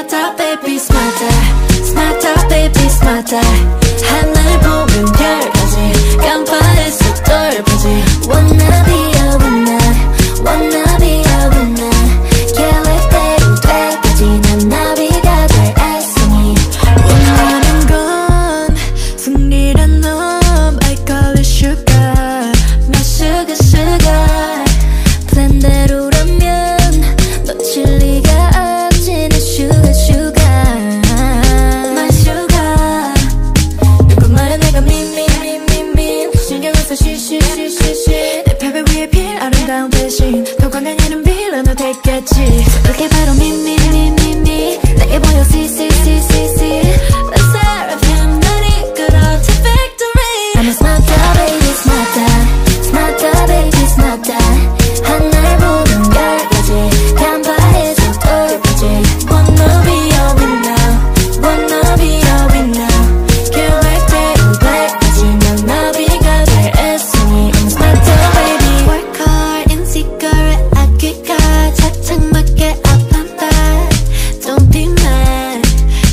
smarter baby smarter smarter baby smarter 하늘 보면 별까지 깜빡했어 덜까지 Wanna be a winner Wanna be a winner 계획대로 될까지 난 나비가 될 애송이 원하는 건 승리란 놈 I call it sugar My sugar sugar 플랜대로라면 놓칠 리가 없지 내 sugar sugar My sugar 누구 말은 내가 미미미미미 신경을 써 쉬쉬쉬쉬쉬 내 패배 위에 필 아름다운 대신 더 강한 이름 빌런을 택했지 그게 바로 미미미미미 내게 보여 see see see see see Let's seraphim 날 이끌어 to victory I'm a smarter baby smarter smarter baby smarter 하늘 보는 별까지 간파해서 돌까지 Wanna be a winner Wanna be a winner 계획대로 될까지 난 나비가 될 애송이 I'm a smarter baby Work hard insecure 아끼가 착착 맞게 up and back Don't be mad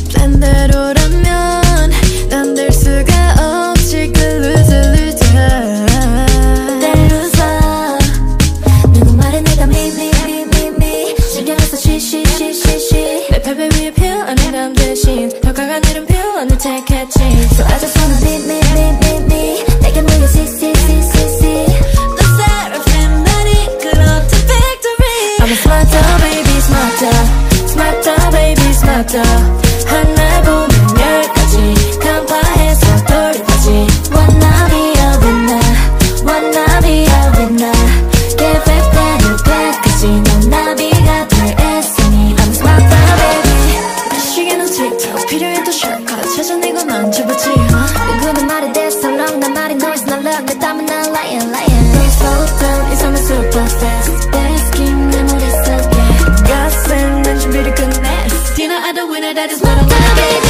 플랜대로라면 난 될 수가 없지 그 loser loser 내 loser 누구 말에 내가 미미미미미 신경을 써 쉬쉬쉬쉬쉬 내 패배 위에 필요한 대신 더 강한 이름 필요한을 택했지 So I just wanna 미미미미미 내게 모여 see see see see see The seraphim 날 이끌어 to victory I'm a smarter baby smarter smarter baby smarter 하늘 보면 열까지 간파해서 돌까지 Wanna be a winner Wanna be a winner 계획대로 될까지 난 나비가 될 애송이 I'm a smarter baby 시계는 틱톡 필요해 또 shortcut 찾아내고 난 쳐보지 누구는 말이 대성랑 난 말이 noise 난 love 내 땀은 난 lion lion Don't slow down 이 삶은 super fast Basking 내 머릿속에 가슴 난 준비를 끝내 You know I don't win it, that is what I wanna be